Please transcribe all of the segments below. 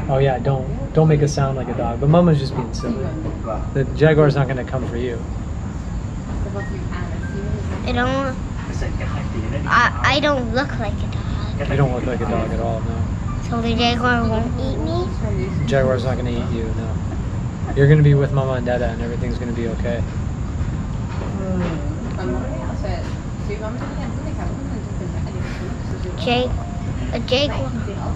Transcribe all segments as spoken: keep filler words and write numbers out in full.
Oh yeah, don't don't make a sound like a dog. But Mama's just being silly. The jaguar's not gonna come for you. I don't. I I don't look like a dog. You don't look like a dog at all, no. So the jaguar won't eat me? The jaguar's not gonna eat you, no. You're gonna be with Mama and Dada, and everything's gonna be okay. Jag, a jaguar.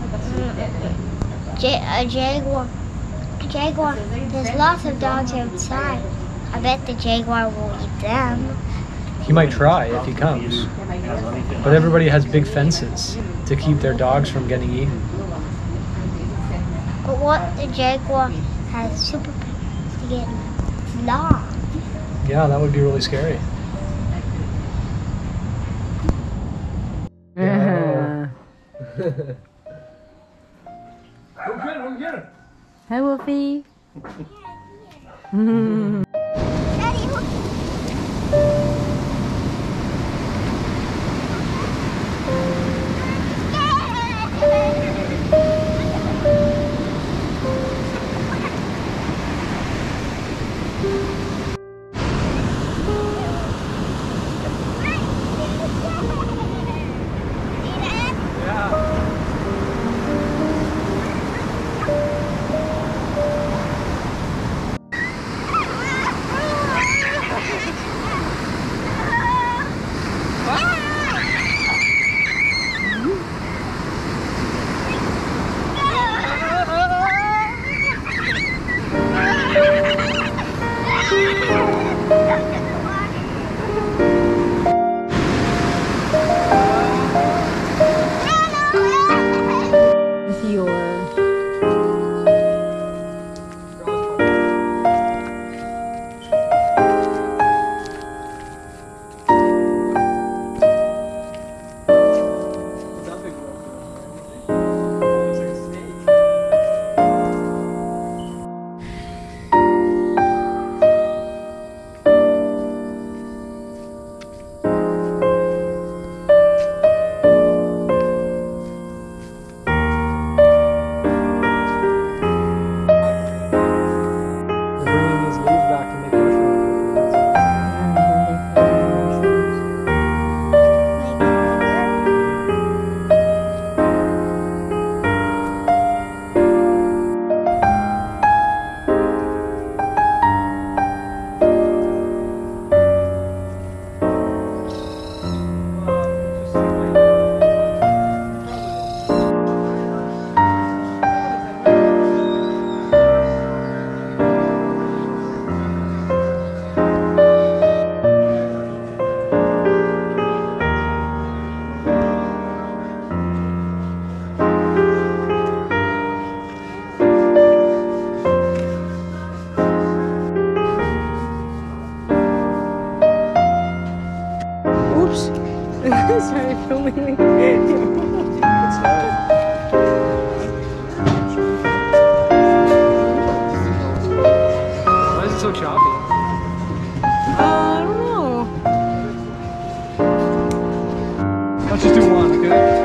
Ja, a jaguar. A jaguar. There's lots of dogs outside. I bet the jaguar will eat them. He might try if he comes. But everybody has big fences to keep their dogs from getting eaten. But what the jaguar has superpowers to get long? Yeah, that would be really scary. Yeah. Go get him, go get him. Hi, Wolfie. Sorry, filming me. Why is it so choppy? Uh, I don't know. Let's just do one, okay?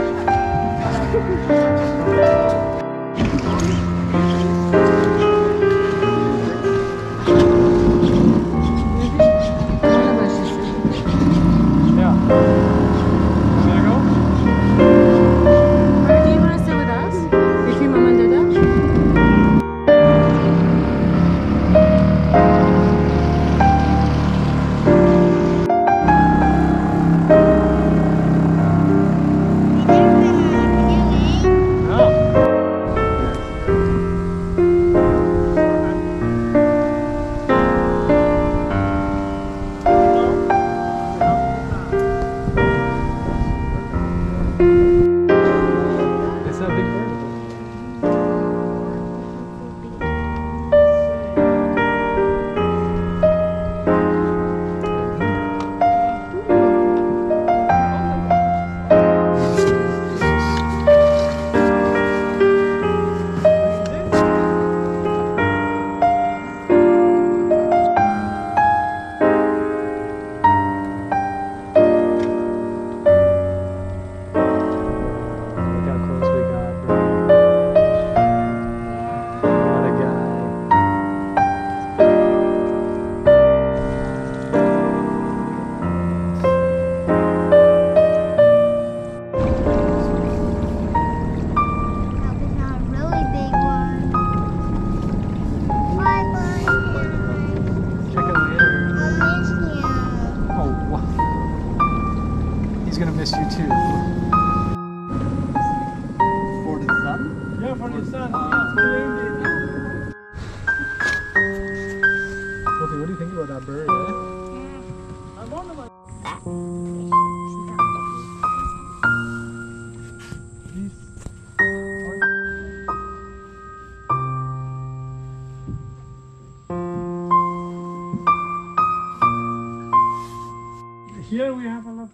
For the sun? Yeah, for the sun. It's cleaned it. Sophie, what do you think about that bird, eh? I wonder what these are- Here we have a lot.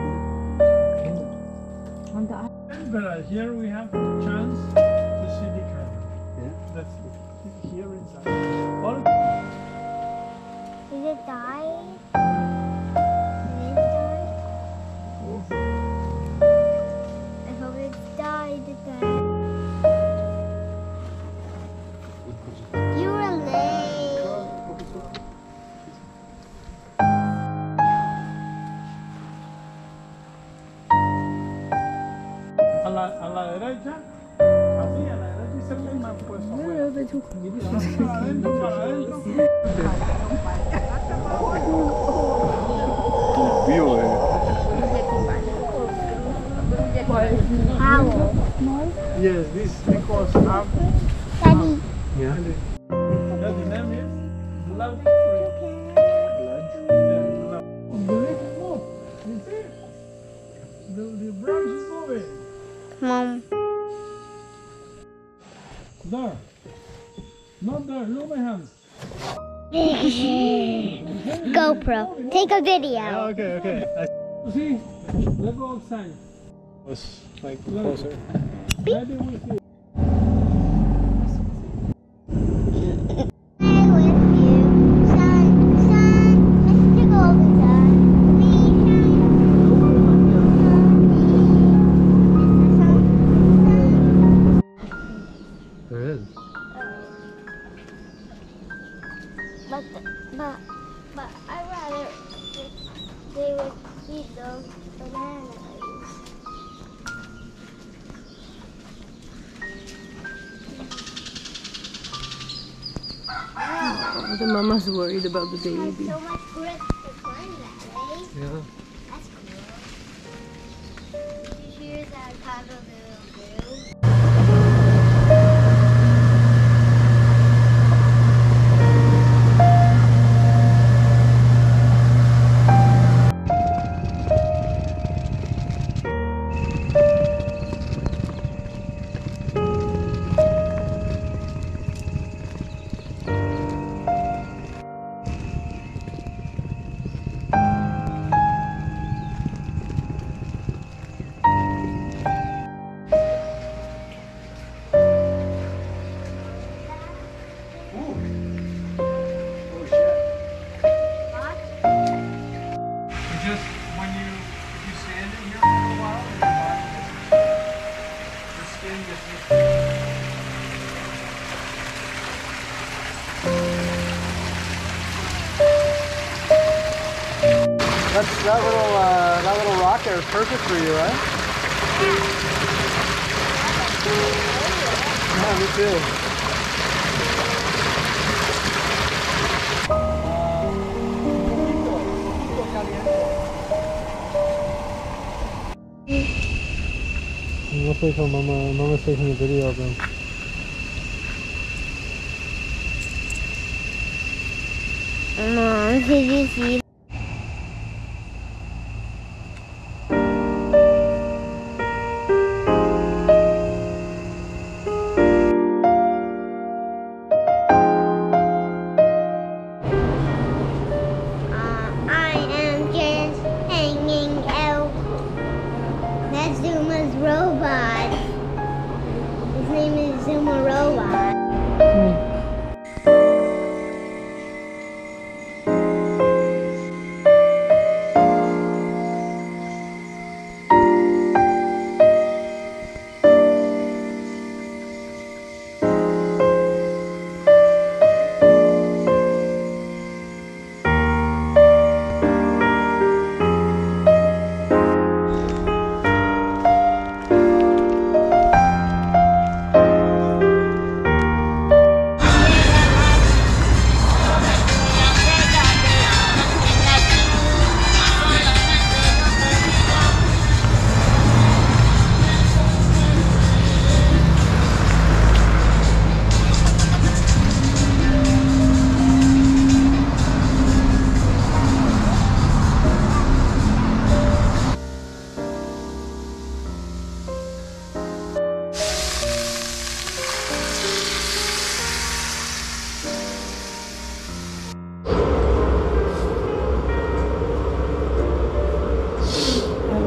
But uh, here we have the chance to see the camera. Yeah. That's it. Here inside. All Did it die? Did it die? I hope it died. It died. You were late. a la, a la derecha. Así, a la derecha y se ve más puesto afuera. Para adentro, para adentro. View, eh? Owl. Yes, this because um, Daddy. Yeah. yeah, the name is blood tree. Yeah, blood. The leaf move. You see? The, the branch is moving. Mom. There. Not there. Look my hands. GoPro. Take a video. Oh, okay, okay. I You see? Let's go outside. was like closer. Maybe we see. Stay with you. Sun, sun, Mister Golden Sun. Please shine. There is. But, but, but I'd rather they would eat those bananas. Oh, the mama's worried about the baby. So much grip to climb that way. Yeah. That's cool. Did you hear that cock-a-doodle-doo? It's just when you if you stand in here for a while, your body gets the skin gets That's that little uh, that little rock there is perfect for you, right? Yeah, me too. Let's wait till Mama, Mama's taking a video of them. Mom, did you see? Uh, I am just hanging out. That's Zuma's robot. His name is Zuma Robot.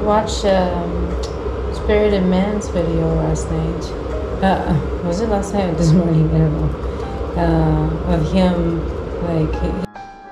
watched um, Spirited Man's video last night. Uh, was it last night or this morning? I don't know. Uh, of him, like. He,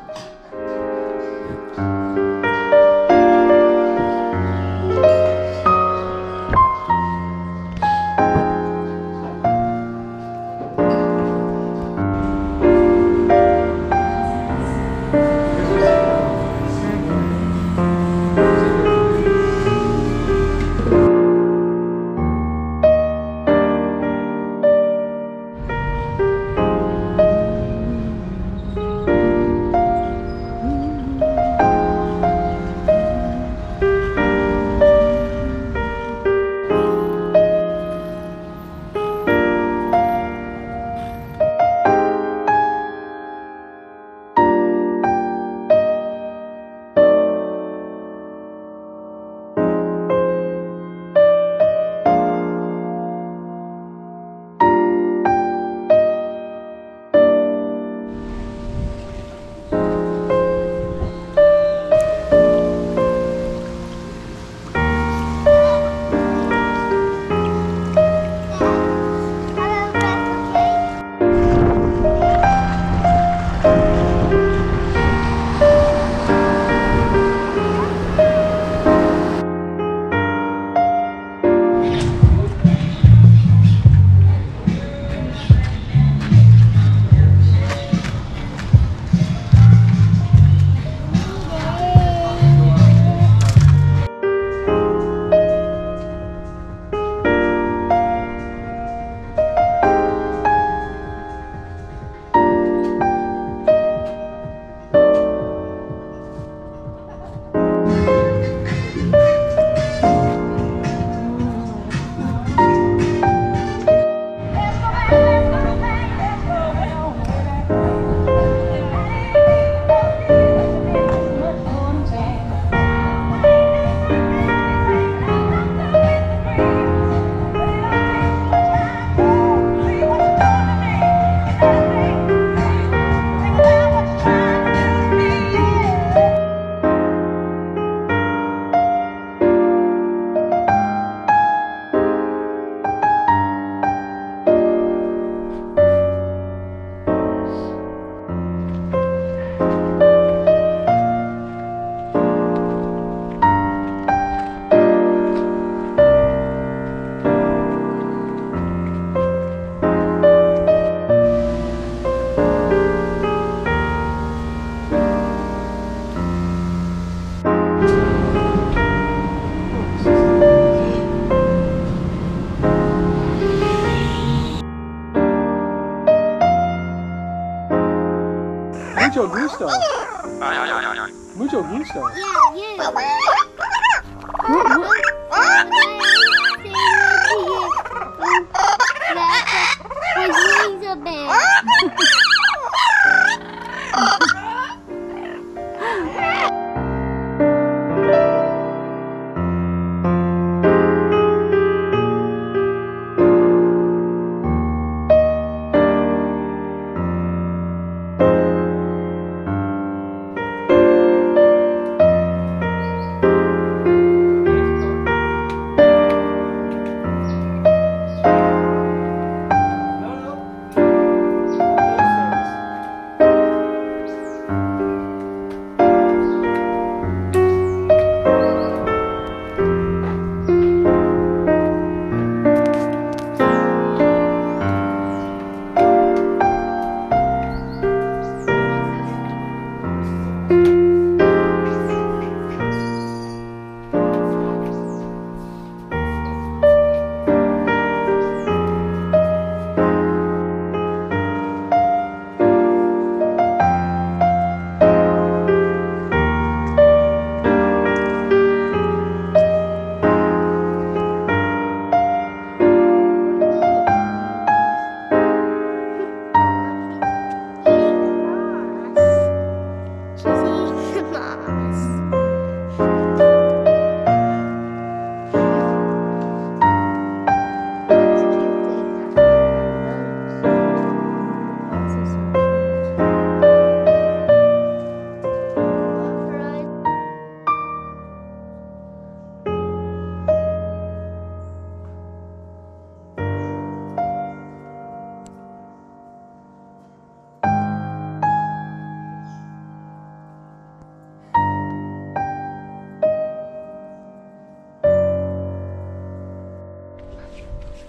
Mucho gusto. Mucho gusto. Yeah, you. What, what? His wings are big.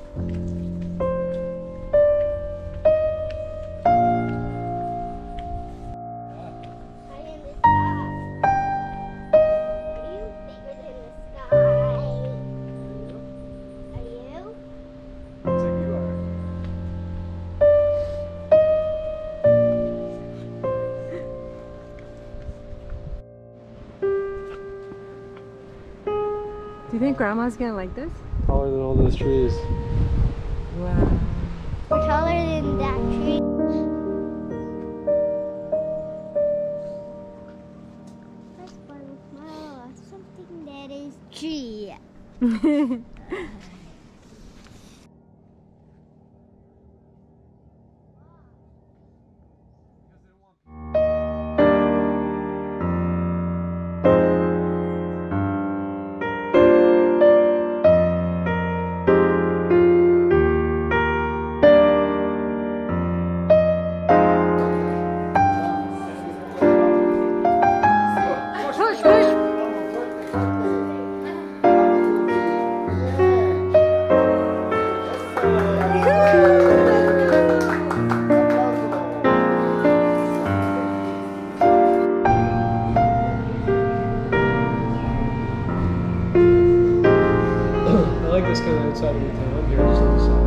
Do you think Grandma's gonna like this? Taller than all those trees. Wow. We're taller than that tree. That's why we smile at something that is tree. I like this kind of outside of the town here, just on the side.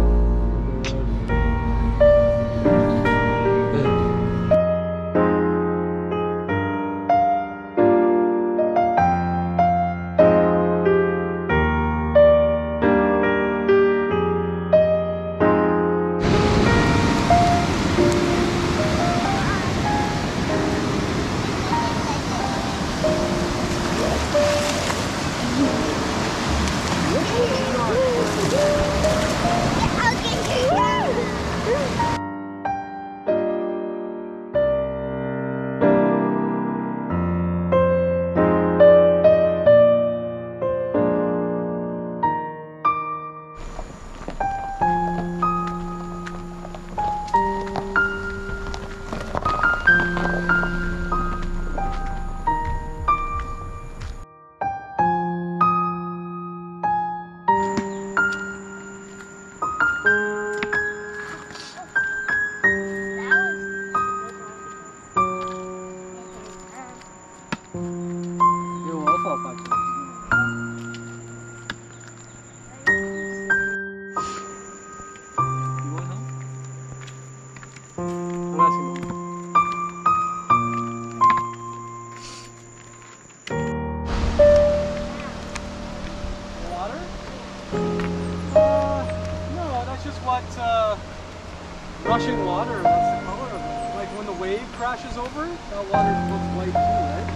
What uh, rushing water, what's the color of it? Like when the wave crashes over, that water looks white too, right?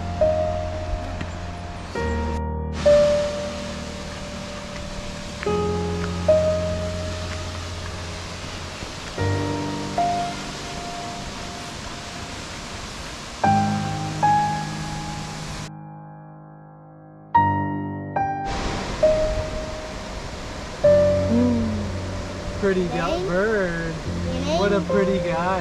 Pretty gu- bird. What a pretty guy.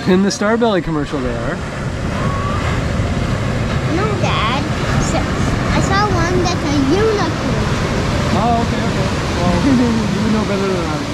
In the Starbelly commercial they are. No, Dad. So, I saw one that's a unicorn. Oh, okay, okay. Well, you would know better than I